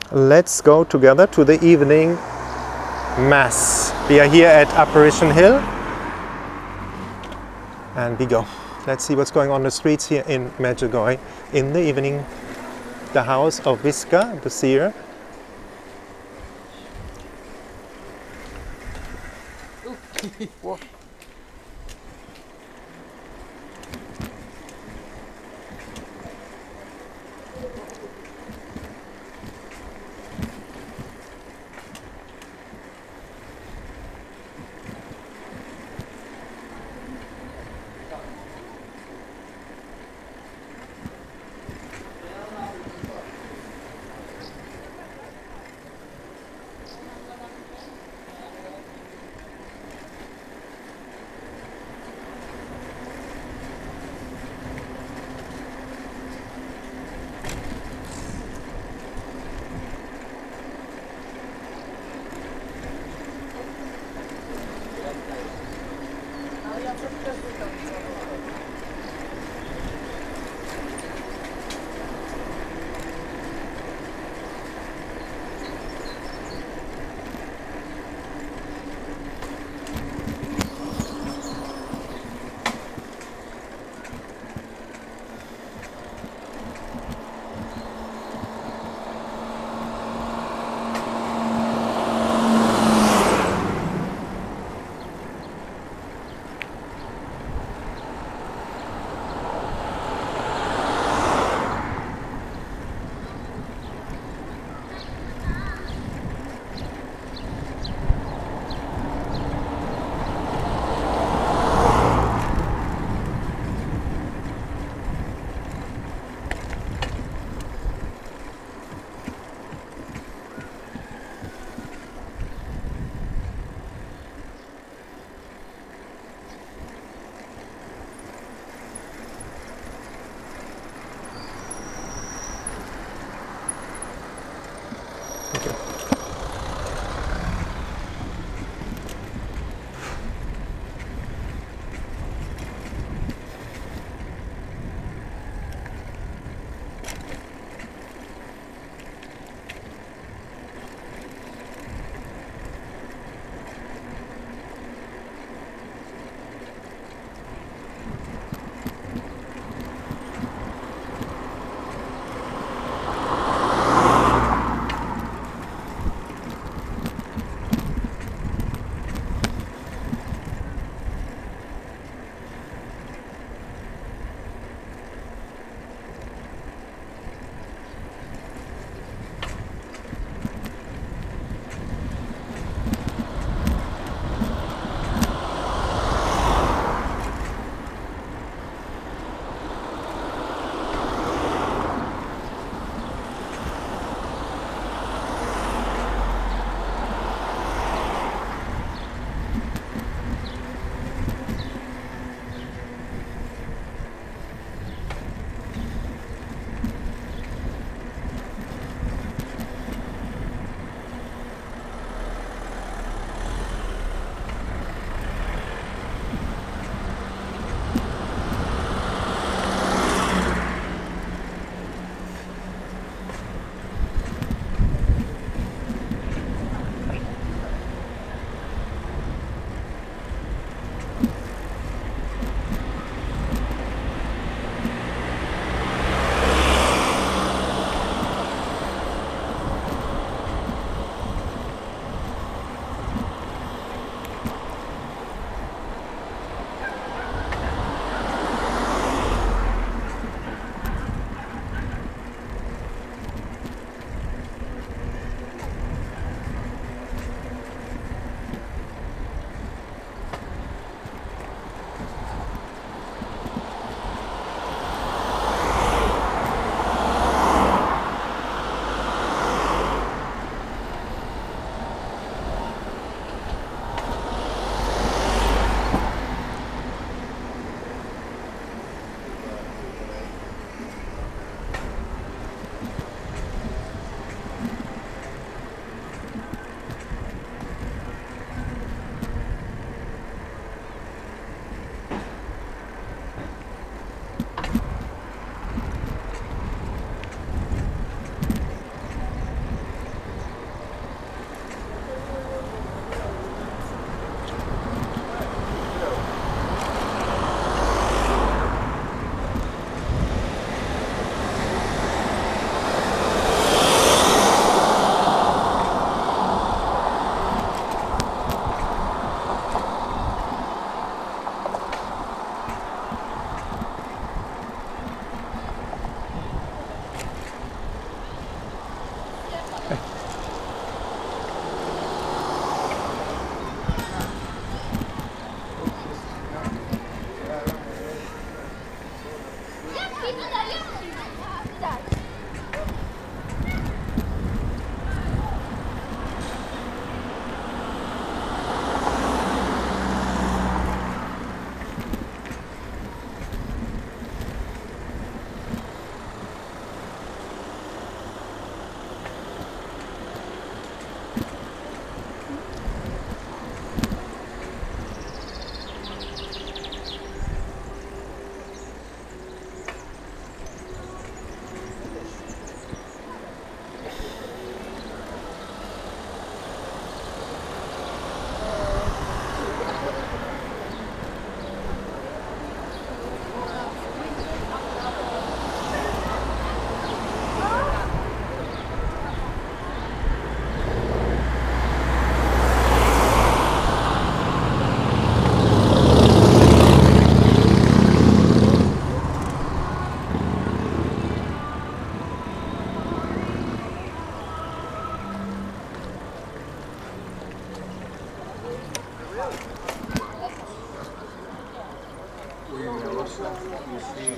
Let's go together to the evening mass. We are here at Apparition Hill and we go. Let's see what's going on the streets here in Medjugorje in the evening. The house of Viska, the seer.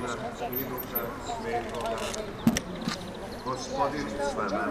Sina i Duha Svetoga. Gospodin s vama.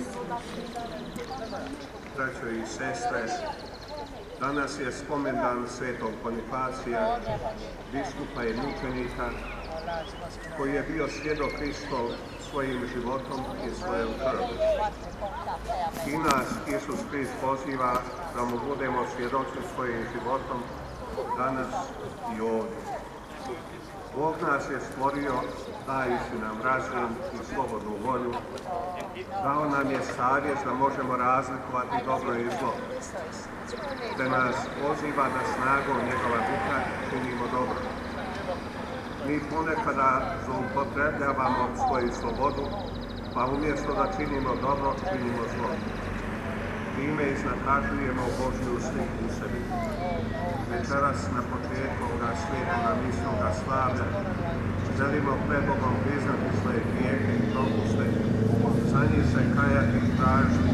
Braćo i sestre, danas je spomendan svetog Bonifacija, biskupa i mučenika, koji je bio svjedok Hristov svojim životom i svojom krvlju. I nas Isus Hrist poziva da mu budemo svjedoci svojim životom danas i ovdje. Bog nas je stvorio, dajući nam razum i slobodnu volju, dao nam je savjest da možemo razlikovati dobro i zlo, te nas poziva da snagom njegova duha činimo dobro. Mi ponekada zloupotrebljavamo svoju slobodu, pa umjesto da činimo dobro, činimo zlo. Time iznakažujemo Božju sliku u sebi. Večeras na početku ovoga svetoga misnoga slavlja želimo pred Bogom priznati svoje grijehe i propuste, za njih se kajati i tražiti